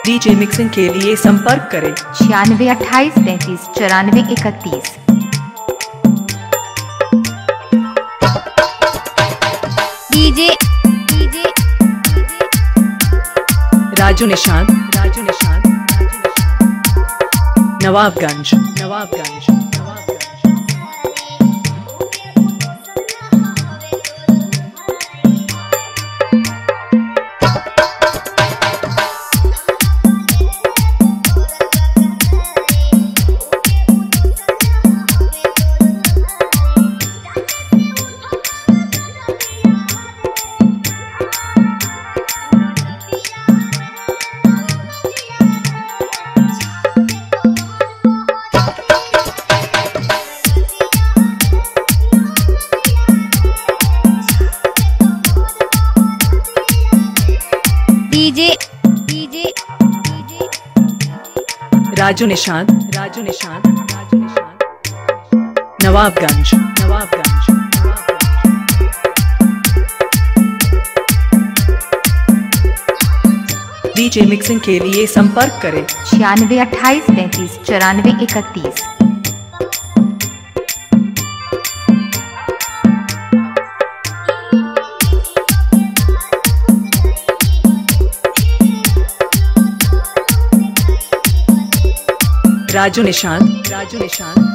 DJ mixing के लिए संपर्क करें 96 28 33 94 31। DJ Raju Nishant Nawabganj. Raju Nishant Nawabganj. DJ mixing के लिए संपर्क करें 96 28 33 94 31। राजू निशांत